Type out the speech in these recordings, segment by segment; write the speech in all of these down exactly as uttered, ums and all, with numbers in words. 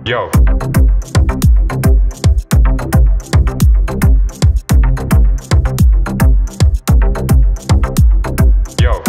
Yo. Yo.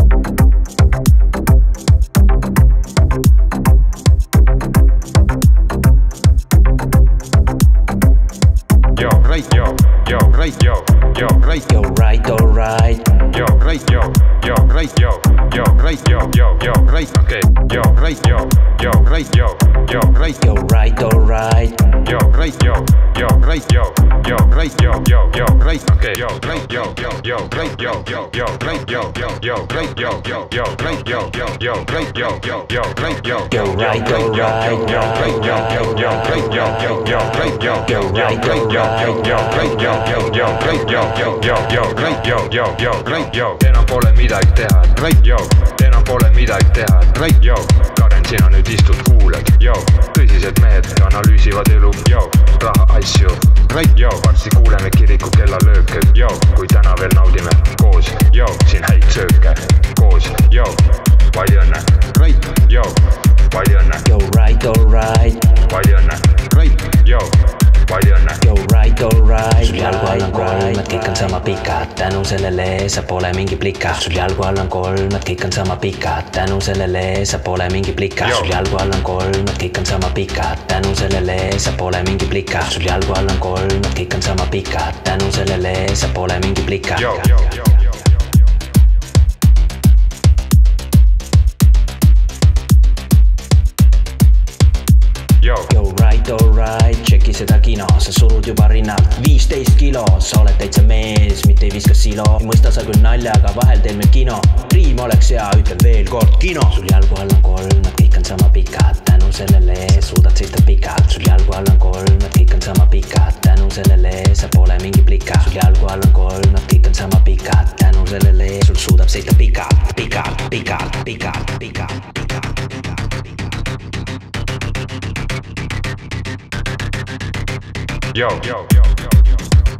Yo, right, yo, yo, right, yo, yo, right, yo, right, alright. Yo, right, yo, yo, right, yo, yo, right, yo, yo, yo, right, okay. Yo, right, yo, yo, right, yo, yo, right, yo, right, alright. Yo, right, yo, yo, right, yo, yo, right, yo, yo, yo, right, okay. Yo, right, yo, yo, yo, right, yo, yo, yo, right, yo, yo, yo, right, yo, yo, yo, right, yo, yo, yo, right, yo, yo, yo, right, yo, yo, right, alright. Yo, right, yo, yo, yo, right, yo, yo, yo, right, yo, yo, right, alright. Yo, yo, right, yo, yo, yo, right, yo, yo, yo, yo, right, yo, yo, yo, right, yo. Enam pole midagi teha, right, yo. Enam pole midagi teha, right, yo. Karen, sina nüüd istud kuuled, yo. Tõsised mehed analüüsivad elu, yo. Raha asju, right, yo. Varsti kuuleme kiriku kellalööke, yo. Kui täna veel naudime koos, yo. Siin häid sööke, koos, yo. Palju õnne, right, yo. Palju õnne, yo, right, alright. Palju õnne, right, yo. Palju õnne, yo, right, alright. Sul jalgu all on kolm, nad kõik on sama pikad. Tänu sellele sa pole mingi plika. Sul jalgu all on kolm, nad kõik on sama pikad. Tänu sellele sa pole mingi plika. Sul jalgu all on kolm, nad kõik on sama pikad. Tänu sellele sa pole mingi plika. Sul jalgu all on kolm, nad kõik on sama pikad. Tänu sellele sa pole mingi plika. Yo, yo, yo. Yo. Yo, right, alright, tšeki seda kino, sa surud juba rinnalt viisteist kilo, sa oled täitsa mees, mitte ei viska silo. Ei mõista sa küll nalja, aga vahel teil meil kino. Riim oleks hea, ütlen veel kord kino. Sul jalgu all on kolm, nad kõik on sama pikad. Tänu sellele sa suudad seista pikalt. Sul jalgu all on kolm, nad kõik on sama pikad. Tänu sellele sa pole mingi plika. Sul jalgu all on kolm, nad kõik on sama pikad. Tänu sellele sul suudab seista pikalt, pikalt, pikalt, pikalt, pikalt, pikalt, pikalt. Yo, yo, yo, yo, yo.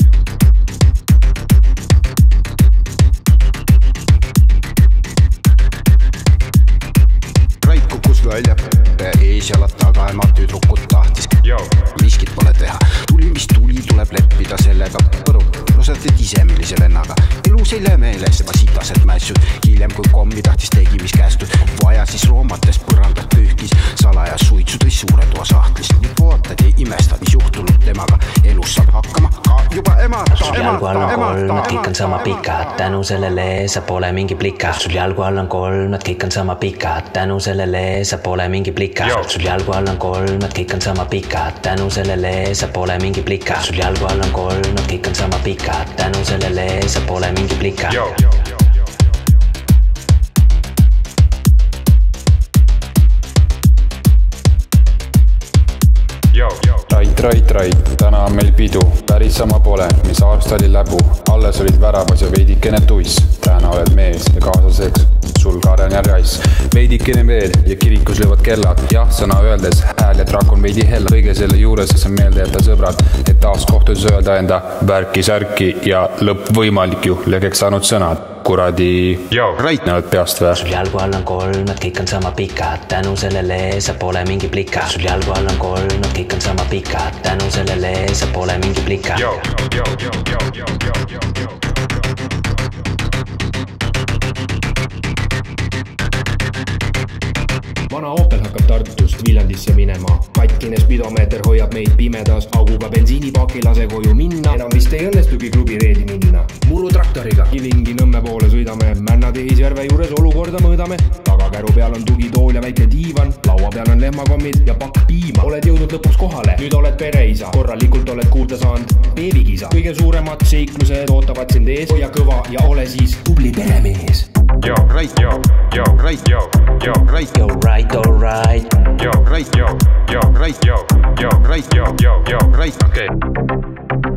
Rait kukkus välja, ees jalad taga, ema tüdrukut tahtis. Yo. Miskit pole teha, tuli mis tuli, tuleb leppida sellega. Põru, no sa teed ise millise vennaga. Elus ei lähe meeles juba sitased mässud. Hiljem kui kommi tahtis tegi mis kästud. Vaja siis roomates põrandat pühkis. Salaja suitsu tõi suure toa sahtlis. Nüüd vaatad ja imestad, mis juhtunud temaga. Elus saab hakkama ka juba emata. Sul jalgu all on kolm, nad kõik on sama pikad. Tänu sellele sa pole mingi plika. Sul jalgu all on kolm, nad kõik on sama pikad. Tänu sellele sa pole mingi plika. Sul jalgu all on kolm, nad kõik on sama pikad. Tänu sellele sa pole mingi plika. Sul jalgu all on kolm, nad kõik on sama pikad. Tänu sellele sa pole mingi plika. Yo, yo, yo. Yo, yo. Rait, rait, rait, täna on meil pidu. Päris sama pole, mis aasta oli läbu. Alles olid värabas ja veidikene tuiss. Täna oled mees ja kaaslaseks sul Karen ja Rass. Veidikene veel ja kirikus löövad kellad. Jah, sõna öeldes hääl ja trakk on veidi hella. Kõige selle juures sa meelde jätta sõbrad, et taas kohtus öelda enda värki-särki ja lõpp võimalik ju löögeks saanud sõnad. Kuradi Yo, rait näevad peast vä? Sul jalgu all on kolm, nad kõik on sama pikad. Tänu sellele sa pole mingi plika. Sul jalgu all on kolm, nad kõik on sama pikad. Tänu sellele sa pole mingi plika. yo, yo, yo, yo, yo, yo, yo, yo. Vana Opel hakkab Tartust Viljandisse minema. Katkine spidomeeter hoiab meid pimedas. Auguga bensiinipaki lase koju minna. Enam vist ei õnnestugi klubi reedi minna. Muru traktoriga Kilingi Nõmme poole sõidame. Männa Tehisjärve juures olukorda mõõdame. Tagakäru peal on tugitool ja väike diivan. Laua peal on lehmakommid ja pakk piima. Oled jõudnud lõpuks kohale, nüüd oled pereisa. Korralikult oled kuulda saanud beebikisa. Kõige suuremad seiklused ootavad sind ees. Hoia kõva ja ole siis tubli peremees. Yo, right, yo, yo, right, yo, yo, right, Yo, right, alright. yo, right, yo, yo, right, yo, yo, right, yo, yo, yo, right, okay.